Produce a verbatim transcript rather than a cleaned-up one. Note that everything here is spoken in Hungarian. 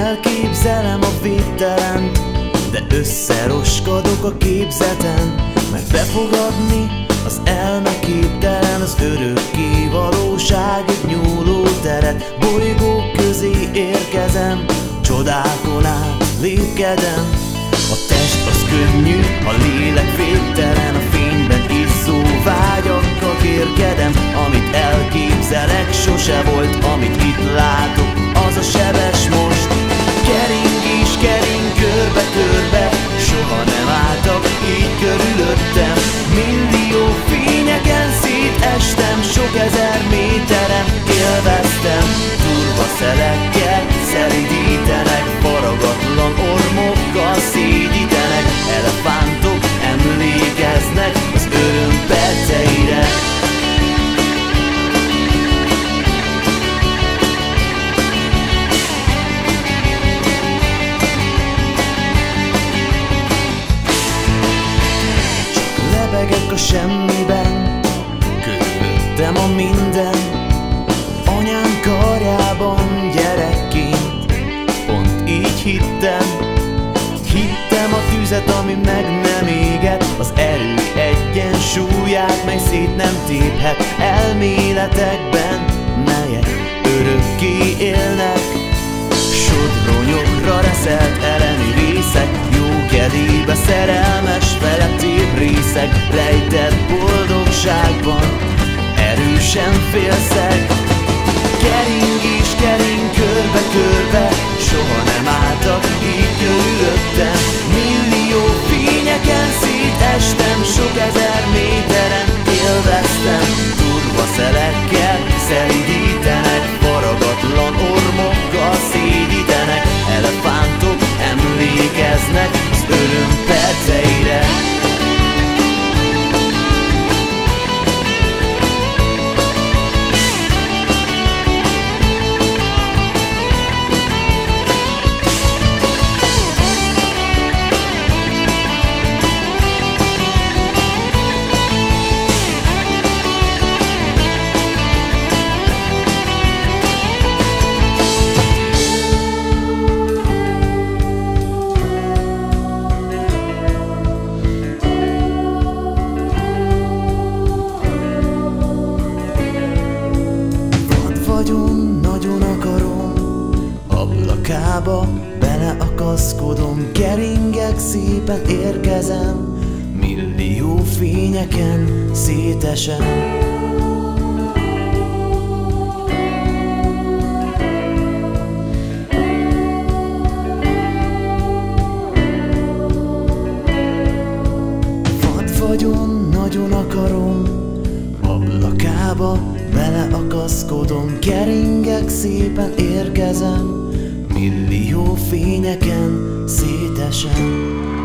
elképzelem a végtelent, de összeroskadok a képzeten, mert befogadni az elme képtelen, az örökké valóságig nyúló teret. Bolygók közé érkezem, csodákon át lépkedem. A test az könnyű, a lélek végtelen, a fényben izzó vágyakkal kérkedem. Amit elképzelek, sose volt, amit itt látok, az a sebes most. Kering és kering körbe-körbe, soha nem álltak így körülöttem. Millió fényeken szétestem, sok ezer méteren élveztem. Turva szelekkel szelidítenek, faragatlan ormokkal szédítenek. Elefántok emlékeznek az öröm perceire. Lebegek a semmiben, körülöttem a minden. Anyám karjában gyerekként, pont így hittem. Hittem a tüzet, ami meg nem éget, az erők egyensúlyát, mely szét nem téphet. Elméletekben, melyek örökké élnek, sodronyokra reszelt elemi részek, jó kedélybe szerelmes felettébb részek. Rejtett boldogságban erősen félszeg. Kering és kering körbe-körbe, soha nem álltak így körülöttem. Millió fényeken szétestem, sok ezer méteren élveztem. Turva szelekkel szelidítenek, faragatlan ormokkal szédítenek. Elefántok emlékeznek az öröm perceire. Nagyon akarom, ablakába beleakaszkodom. Keringek, szépen érkezem, millió fényeken szétesem. Vad vagyon, nagyon akarom, ablakába beleakaszkodom. Keringek, szépen érkezem, millió fényeken szétesem.